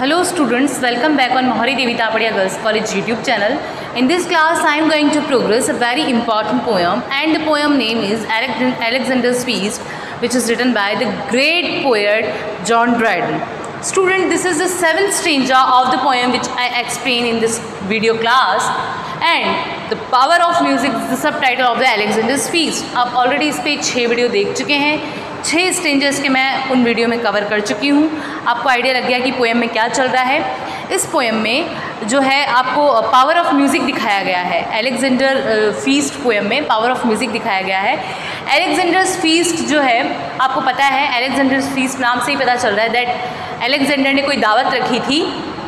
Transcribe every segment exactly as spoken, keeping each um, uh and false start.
Hello students, welcome back on Mohari Devi Tapadia Girls College YouTube channel. In this class I am going to progress a very important poem, and the poem name is Alexander's Feast, which is written by the great poet John Dryden. Student, this is the seventh stanza of the poem which I explain in this video class, and the power of music is the subtitle of the Alexander's Feast. आप already इस पे छः video देख चुके हैं, छः स्टेंजर्स के मैं उन वीडियो में कवर कर चुकी हूँ। आपको आइडिया लग गया कि पोएम में क्या चल रहा है। इस पोएम में जो है आपको पावर ऑफ म्यूज़िक दिखाया गया है। अलेक्जेंडर फीस्ट पोएम में पावर ऑफ म्यूज़िक दिखाया गया है। अलेक्जेंडर्स फीस्ट जो है आपको पता है, अलेक्जेंडर्स फीस्ट नाम से ही पता चल रहा है दैट अलेक्जेंडर ने कोई दावत रखी थी।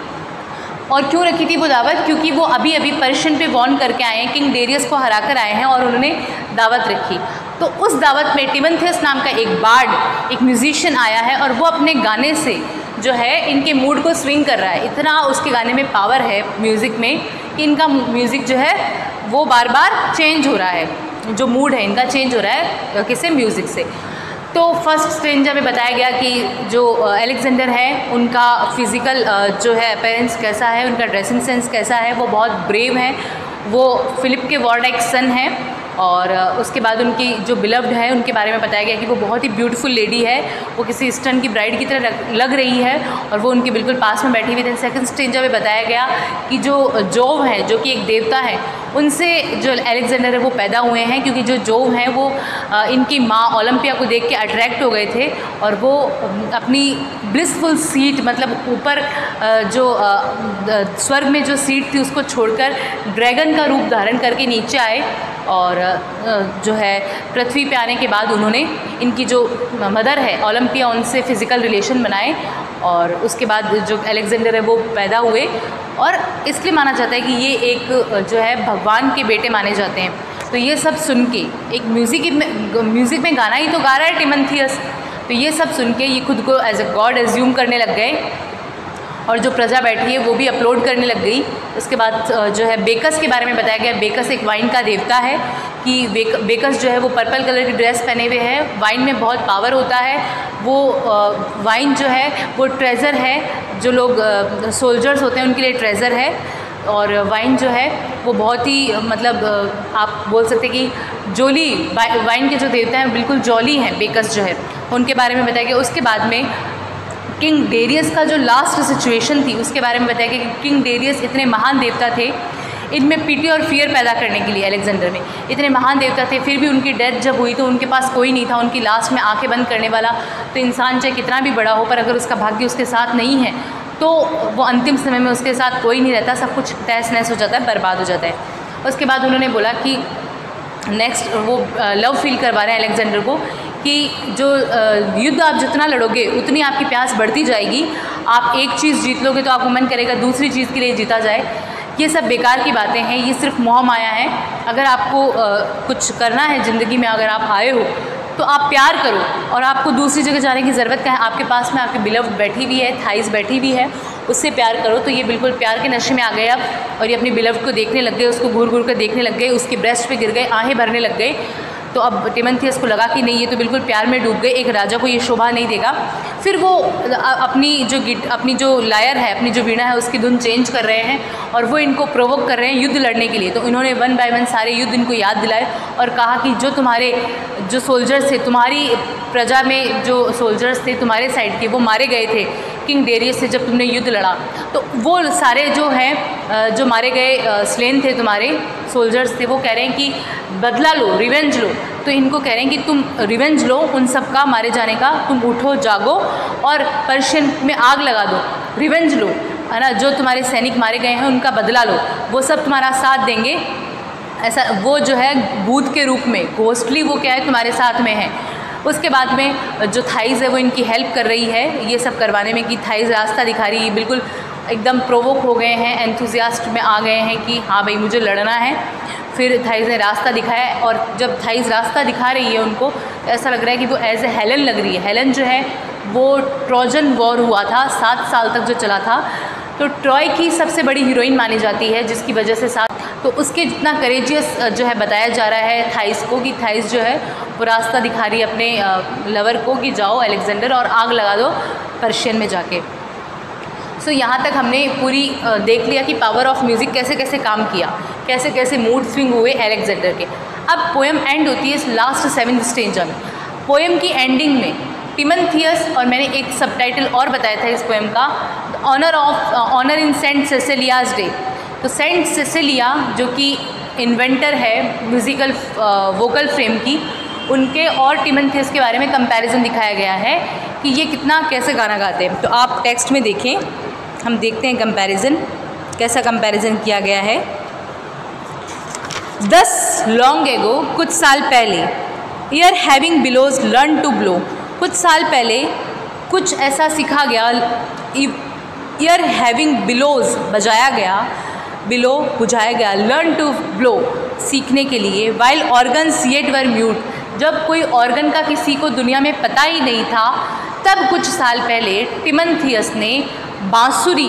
और क्यों रखी थी वो दावत? क्योंकि वो अभी अभी पर्शियन पे वॉन करके आए हैं, किंग डेरियस को हरा कर आए हैं और उन्होंने दावत रखी। तो उस दावत में टिमोथेउस नाम का एक बार्ड, एक म्यूजिशियन आया है और वो अपने गाने से जो है इनके मूड को स्विंग कर रहा है। इतना उसके गाने में पावर है म्यूज़िक में कि इनका म्यूज़िक जो है वो बार बार चेंज हो रहा है, जो मूड है इनका चेंज हो रहा है किससे? म्यूज़िक से। तो फर्स्ट स्टेंजा में बताया गया कि जो अलेक्जेंडर है उनका फिज़िकल जो है अपीयरेंस कैसा है, उनका ड्रेसिंग सेंस कैसा है, वो बहुत ब्रेव हैं, वो फिलिप के वारडाइक सन हैं। और उसके बाद उनकी जो बिलव्ड है उनके बारे में बताया गया कि वो बहुत ही ब्यूटीफुल लेडी है, वो किसी ईस्टर्न की ब्राइड की तरह लग रही है और वो उनके बिल्कुल पास में बैठी हुई थी। सेकंड स्टेंजा में बताया गया कि जो जोव है, जो कि एक देवता है, उनसे जो अलेक्जेंडर है वो पैदा हुए हैं, क्योंकि जो जोव हैं वो इनकी माँ ओलंपिया को देख के अट्रैक्ट हो गए थे और वो अपनी ब्लिसफुल सीट, मतलब ऊपर जो स्वर्ग में जो सीट थी उसको छोड़कर ड्रैगन का रूप धारण करके नीचे आए और जो है पृथ्वी पे आने के बाद उन्होंने इनकी जो मदर है ओलंपिया उनसे फ़िज़िकल रिलेशन बनाए और उसके बाद जो अलेक्जेंडर है वो पैदा हुए। और इसलिए माना जाता है कि ये एक जो है भगवान के बेटे माने जाते हैं। तो ये सब सुन के एक म्यूज़िक में म्यूज़िक में गाना ही तो गा रहा है टिमोथेउस, तो ये सब सुन के ये खुद को एज अ गॉड एज्यूम करने लग गए और जो प्रजा बैठी है वो भी अपलोड करने लग गई। उसके बाद जो है बेकस के बारे में बताया गया। बेकस एक वाइन का देवता है कि बेक, बेकस जो है वो पर्पल कलर की ड्रेस पहने हुए है। वाइन में बहुत पावर होता है, वो वाइन जो है वो ट्रेज़र है, जो लोग सोल्जर्स होते हैं उनके लिए ट्रेज़र है। और वाइन जो है वो बहुत ही मतलब आप बोल सकते हैं कि जोली, वाइन के जो देवता हैं बिल्कुल जॉली हैं बेकस जो है, उनके बारे में बताया गया। उसके बाद में किंग डेरियस का जो लास्ट सिचुएशन थी उसके बारे में बताया गया कि किंग डेरियस इतने महान देवता थे, इनमें पीटी और फियर पैदा करने के लिए अलेक्जेंडर में इतने महान देवता थे, फिर भी उनकी डेथ जब हुई तो उनके पास कोई नहीं था उनकी लास्ट में आंखें बंद करने वाला। तो इंसान चाहे कितना भी बड़ा हो, पर अगर उसका भाग्य उसके साथ नहीं है तो वो अंतिम समय में उसके साथ कोई नहीं रहता, सब कुछ तहस नहस हो जाता है, बर्बाद हो जाता है। उसके बाद उन्होंने बोला कि नेक्स्ट वो लव फील करवा रहे हैं अलेक्जेंडर को कि जो युद्ध आप जितना लड़ोगे उतनी आपकी प्यास बढ़ती जाएगी। आप एक चीज़ जीत लोगे तो आपको मन करेगा दूसरी चीज़ के लिए जीता जाए। ये सब बेकार की बातें हैं, ये सिर्फ मोह माया है। अगर आपको कुछ करना है ज़िंदगी में, अगर आप आए हो तो आप प्यार करो और आपको दूसरी जगह जाने की ज़रूरत क्या है? आपके पास में आपकी बिलव्ड बैठी हुई है, थाइस बैठी हुई है, उससे प्यार करो। तो ये बिल्कुल प्यार के नशे में आ गए अब और ये अपनी बिलव्ड को देखने लग गए, उसको घूर घूर कर देखने लग गए, उसके ब्रेस्ट पे गिर गए, आहें भरने लग गए। तो अब टिमोथेउस को लगा कि नहीं, ये तो बिल्कुल प्यार में डूब गए, एक राजा को ये शोभा नहीं देगा। फिर वो अपनी जो गिट अपनी जो लायर है, अपनी जो वीणा है, उसकी धुन चेंज कर रहे हैं और वो इनको प्रोवोक कर रहे हैं युद्ध लड़ने के लिए। तो इन्होंने वन बाय वन सारे युद्ध इनको याद दिलाए और कहा कि जो तुम्हारे जो सोल्जर्स थे, तुम्हारी प्रजा में जो सोल्जर्स थे तुम्हारे साइड के, वो मारे गए थे किंग डेरियस से जब तुमने युद्ध लड़ा। तो वो सारे जो हैं जो मारे गए स्लेन थे, तुम्हारे सोल्जर्स थे, वो कह रहे हैं कि बदला लो, रिवेंज लो। तो इनको कह रहे हैं कि तुम रिवेंज लो उन सब का मारे जाने का, तुम उठो जागो और पर्शियन में आग लगा दो, रिवेंज लो, है ना। जो तुम्हारे सैनिक मारे गए हैं उनका बदला लो, वो सब तुम्हारा साथ देंगे। ऐसा वो जो है भूत के रूप में, घोस्टली वो क्या है तुम्हारे साथ में है। उसके बाद में जो थाइस है वो इनकी हेल्प कर रही है ये सब करवाने में, कि थाइस रास्ता दिखा रही है, बिल्कुल एकदम प्रोवोक हो गए हैं, एंथुजियास्ट में आ गए हैं कि हाँ भाई मुझे लड़ना है। फिर थाइस ने रास्ता दिखाया और जब थाइस रास्ता दिखा रही है उनको, ऐसा लग रहा है कि वो एज ए हेलन लग रही है। हेलन जो है वो ट्रोजन वॉर हुआ था, सात साल तक जो चला था, तो ट्रॉय की सबसे बड़ी हीरोइन मानी जाती है, जिसकी वजह से साथ तो उसके जितना करेजियस जो है बताया जा रहा है थाइस को, कि थाइस जो है वो रास्ता दिखा रही है अपने लवर को कि जाओ अलेक्जेंडर और आग लगा दो पर्शियन में जाके। सो so, यहाँ तक हमने पूरी देख लिया कि पावर ऑफ म्यूज़िक कैसे कैसे काम किया, कैसे कैसे मूड स्विंग हुए अलेक्जेंडर के। अब पोएम एंड होती है लास्ट सेवेंथ स्टेंजा में। पोएम की एंडिंग में टिमोथेउस, और मैंने एक सबटाइटल और बताया था इस पोएम का, honour of honour in Saint Cecilia's day. तो सेंट सेसिलिया जो कि इन्वेंटर है म्यूज़िकल वोकल फ्रेम की, उनके और टिमोथेउस के बारे में कंपैरिजन दिखाया गया है कि ये कितना कैसे गाना गाते हैं। तो आप टेक्स्ट में देखें, हम देखते हैं कंपैरिजन, कैसा कंपैरिजन किया गया है। दस लॉन्ग एगो, कुछ साल पहले, ere heaving bellows learn to blow, कुछ साल पहले कुछ ऐसा सीखा गया, ईयर हैविंग बिलोज बजाया गया, बिलो बुझाया गया, लर्न टू ब्लो सीखने के लिए, while organs yet were mute, जब कोई ऑर्गन का किसी को दुनिया में पता ही नहीं था, तब कुछ साल पहले टिमोथेउस ने बांसुरी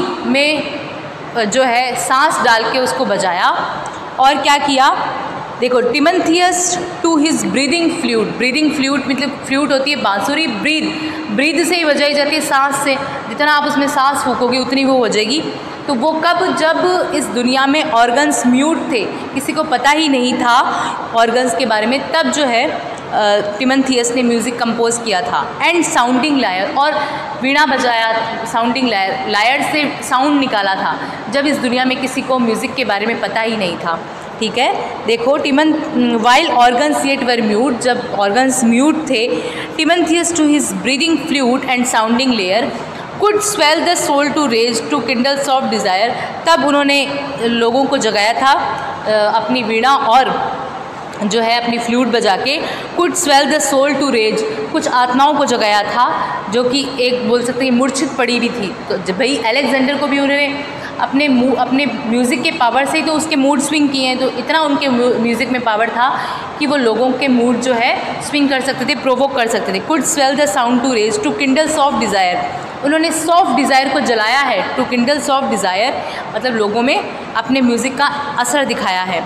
में जो है सांस डाल के उसको बजाया। और क्या किया, देखो, Timotheus to his breathing flute, breathing flute मतलब फ्लूट होती है बांसुरी, ब्रीद ब्रीद से ही बजाई जाती है, सांस से, जितना आप उसमें सांस फूकोगे उतनी वो बजेगी। तो वो कब, जब इस दुनिया में ऑर्गन्स म्यूट थे, किसी को पता ही नहीं था ऑर्गन्स के बारे में, तब जो है टिमोथेउस ने म्यूज़िक कंपोज किया था। एंड साउंडिंग लायर, और वीणा बजाया, साउंडिंग लायर, लायर से साउंड निकाला था, जब इस दुनिया में किसी को म्यूज़िक के बारे में पता ही नहीं था। ठीक है, देखो, टिमन while organs yet were mute, जब ऑर्गन्स म्यूट थे, Timotheus to his breathing flute and sounding lyre could swell the soul to rage to kindle soft desire, तब उन्होंने लोगों को जगाया था अपनी वीणा और जो है अपनी फ्लूट बजा के, could swell the soul to rage, कुछ आत्माओं को जगाया था जो कि एक बोल सकते हैं मूर्छित पड़ी हुई थी। तो जब भाई अलेक्जेंडर को भी उन्होंने अपने अपने म्यूज़िक के पावर से ही तो उसके मूड स्विंग किए हैं, तो इतना उनके म्यूज़िक में पावर था कि वो लोगों के मूड जो है स्विंग कर सकते थे, प्रोवोक कर सकते थे। Could swell the sound to rage to kindle soft desire, उन्होंने सॉफ्ट डिज़ायर को जलाया है, टू किंडल सॉफ्ट डिज़ायर मतलब लोगों में अपने म्यूज़िक का असर दिखाया है।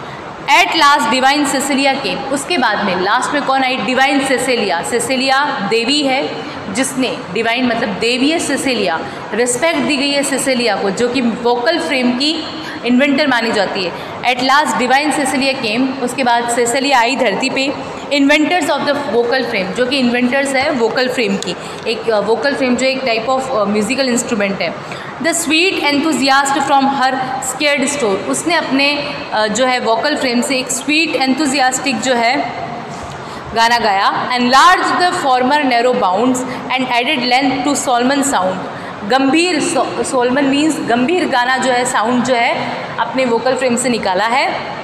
एट लास्ट डिवाइन सेसिलिया के, उसके बाद में लास्ट में कौन आई, डिवाइन सेसिलिया। सेसिलिया देवी है, जिसने, डिवाइन मतलब देवी है सेसिलिया, रिस्पेक्ट दी गई है सेसिलिया को, जो कि वोकल फ्रेम की इन्वेंटर मानी जाती है। At last divine Cecilia came, उसके बाद सेसिलिया आई धरती पे। Inventors of the vocal frame, जो कि इन्वेंटर्स है वोकल फ्रेम की, एक वोकल फ्रेम जो एक टाइप ऑफ म्यूज़िकल इंस्ट्रूमेंट है। The sweet enthusiast from her sacred store, उसने अपने uh, जो है वोकल फ्रेम से एक स्वीट एंथुजियास्टिक जो है गाना गाया। Enlarged the former narrow bounds and added length to solemn sound, गंभीर, सोलमन मीन्स गंभीर गाना जो है, साउंड जो है अपने वोकल फ्रेम से निकाला है।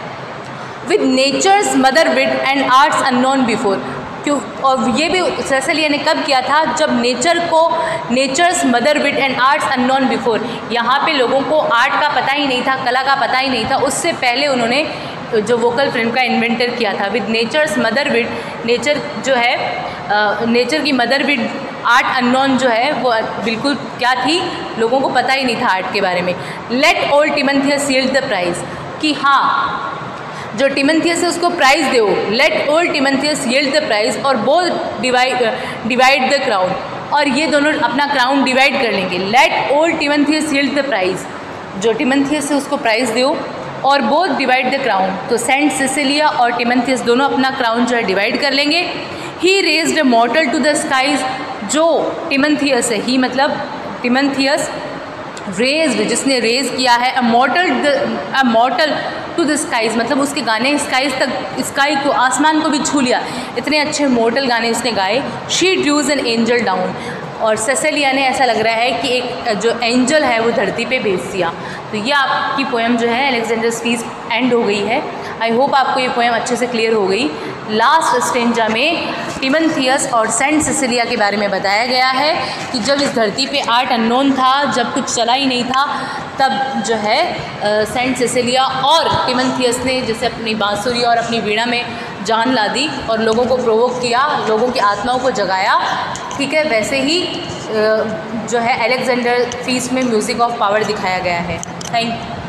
With nature's mother wit and arts unknown before, क्यों, और ये भी सेसिलिया ने कब किया था, जब नेचर को, nature's mother wit and arts unknown before, यहाँ पे लोगों को आर्ट का पता ही नहीं था, कला का पता ही नहीं था, उससे पहले उन्होंने जो वोकल फ्रेम का इन्वेंटर किया था। With nature's mother wit, nature जो है, नेचर की मदर विड, आर्ट अननोन जो है वो बिल्कुल क्या थी, लोगों को पता ही नहीं था आर्ट के बारे में। Let old Timotheus yield the prize, कि हाँ जो टिमोथेउस है उसको प्राइज़ दो। Let old Timotheus yield the prize, और both divide divide the crown, और ये दोनों अपना क्राउन डिवाइड कर लेंगे। Let old Timotheus yield the prize, जो टिमोथेउस है उसको प्राइज़ दो, और बोथ डिवाइड द क्राउन, तो सेंट सेसिलिया और टिमोथेउस दोनों अपना क्राउन जो है डिवाइड कर लेंगे। He raised a mortal to the skies, जो टिमोथेउस है, ही मतलब टिमोथेउस, रेज्ड जिसने रेज किया है, a mortal a mortal to the skies मतलब उसके गाने स्काइज तक, स्काई को, आसमान को भी छू लिया, इतने अच्छे मॉर्टल गाने उसने गाए। She drew an angel down, और सेसिलिया ने ऐसा लग रहा है कि एक जो एंजल है वो धरती पे भेज दिया। तो ये आपकी पोएम जो है अलेक्जेंडर्स फीस्ट एंड हो गई है। आई होप आपको ये पोएम अच्छे से क्लियर हो गई। लास्ट स्टेंजा में टिमोथेउस और सेंट सेसिलिया के बारे में बताया गया है कि जब इस धरती पे आर्ट अननोन था, जब कुछ चला ही नहीं था, तब जो है सेंट सेसिलिया और टिमोथेउस ने जैसे अपनी बांसुरी और अपनी वीणा में जान ला दी और लोगों को प्रोवोक किया, लोगों की आत्माओं को जगाया। ठीक है, वैसे ही जो है अलेक्जेंडर फीस्ट में म्यूज़िक ऑफ पावर दिखाया गया है। Thank you.